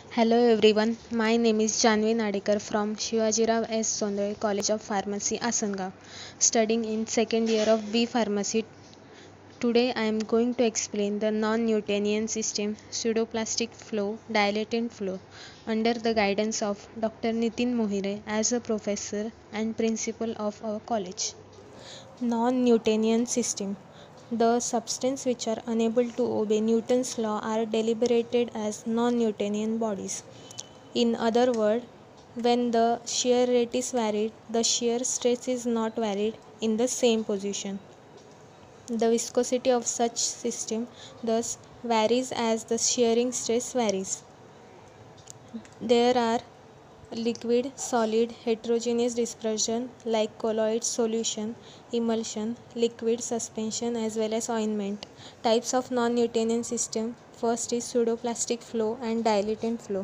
Hello everyone, my name is Janvi Nadekar from Shivajirao S. Sondre College of Pharmacy, Asangaon, studying in second year of B Pharmacy. Today I am going to explain the non-Newtonian system, pseudoplastic flow, dilatant flow, under the guidance of Dr. Nitin Mohire as a professor and principal of our college. Non-Newtonian system. The substances which are unable to obey Newton's law are deliberated as non-Newtonian bodies. In other words, when the shear rate is varied, the shear stress is not varied in the same position. The viscosity of such system thus varies as the shearing stress varies. There are liquid, solid, heterogeneous dispersion like colloid solution, emulsion, liquid suspension as well as ointment. Types of non-Newtonian system. First is pseudoplastic flow and dilatant flow.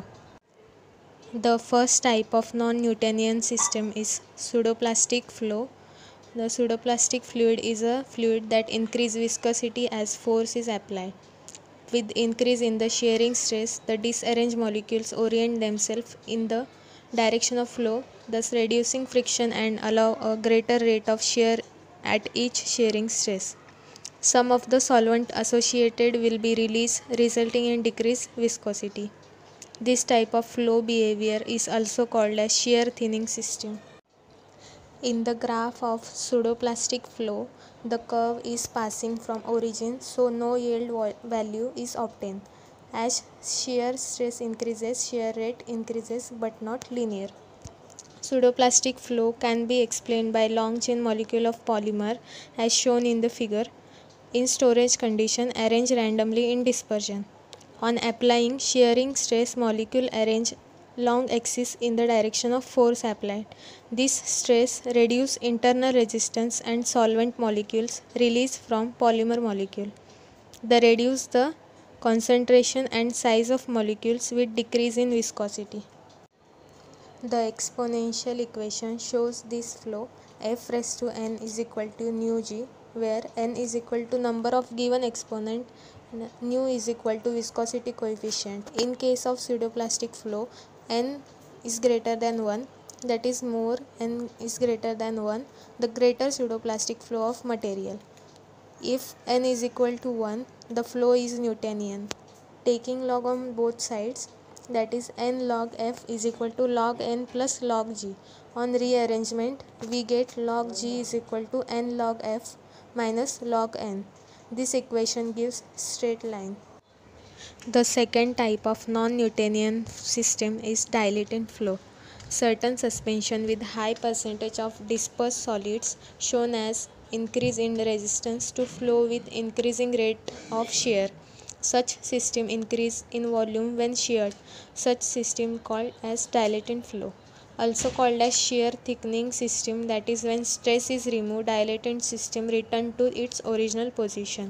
The first type of non-Newtonian system is pseudoplastic flow. The pseudoplastic fluid is a fluid that increases viscosity as force is applied. With increase in the shearing stress, the disarranged molecules orient themselves in the direction of flow, thus reducing friction and allow a greater rate of shear at each shearing stress. Some of the solvent associated will be released, resulting in decreased viscosity. This type of flow behavior is also called as shear thinning system. In the graph of pseudoplastic flow, the curve is passing from origin, so no yield value is obtained. As shear stress increases, shear rate increases but not linear. Pseudoplastic flow can be explained by long chain molecule of polymer as shown in the figure in storage condition arranged randomly in dispersion. On applying shearing stress, molecule arrange long axis in the direction of force applied. This stress reduce internal resistance and solvent molecules release from polymer molecule. They reduce the concentration and size of molecules with decrease in viscosity. The exponential equation shows this flow. F raised to n is equal to nu g, where n is equal to number of given exponent and nu is equal to viscosity coefficient. In case of pseudoplastic flow, n is greater than 1, that is more n is greater than 1, the greater pseudoplastic flow of material. If n is equal to 1, the flow is Newtonian. Taking log on both sides, that is n log f is equal to log n plus log g. On rearrangement, we get log g is equal to n log f minus log n. This equation gives straight line. The second type of non-Newtonian system is dilatant flow. Certain suspension with high percentage of dispersed solids shown as increase in resistance to flow with increasing rate of shear. Such system increase in volume when sheared. Such system called as dilatant flow. Also called as shear thickening system, that is when stress is removed, dilatant system return to its original position.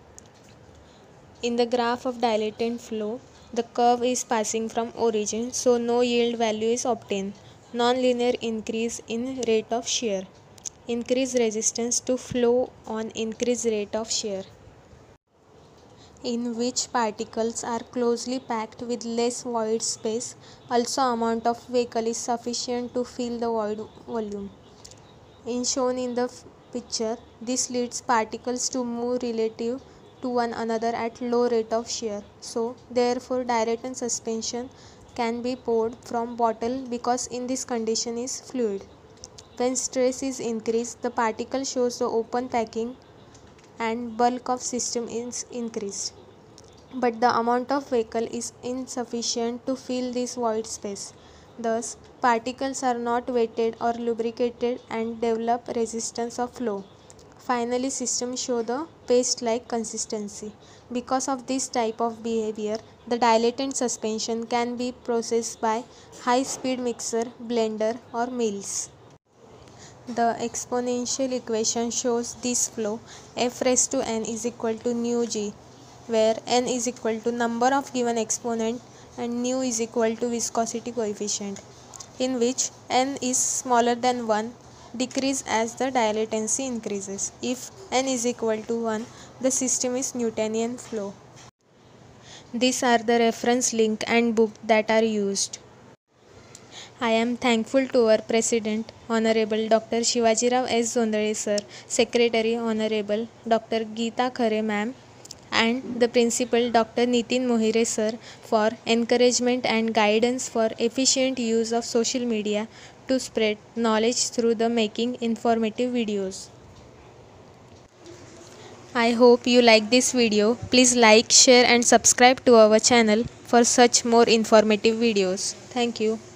In the graph of dilatant flow, the curve is passing from origin, so no yield value is obtained. Non-linear increase in rate of shear. Increase resistance to flow on increased rate of shear. In which particles are closely packed with less void space, also amount of vehicle is sufficient to fill the void volume. In shown in the picture, this leads particles to move relative to one another at low rate of shear. So, therefore, dilatant suspension can be poured from bottle because in this condition is fluid. When stress is increased, the particle shows the open packing and bulk of system is increased. But the amount of vehicle is insufficient to fill this void space. Thus, particles are not wetted or lubricated and develop resistance of flow. Finally, systems show the paste-like consistency. Because of this type of behavior, the dilatant suspension can be processed by high-speed mixer, blender or mills. The exponential equation shows this flow. F raised to n is equal to nu g, where n is equal to number of given exponent and nu is equal to viscosity coefficient, in which n is smaller than 1 decrease as the dilatancy increases. If n is equal to 1, the system is Newtonian flow. These are the reference link and book that are used. I am thankful to our President, Honorable Dr. Shivajirao S. Zondale Sir, Secretary, Honorable Dr. Geeta Khare Ma'am, and the Principal, Dr. Nitin Mohire Sir, for encouragement and guidance for efficient use of social media to spread knowledge through the making informative videos. I hope you like this video. Please like, share and subscribe to our channel for such more informative videos. Thank you.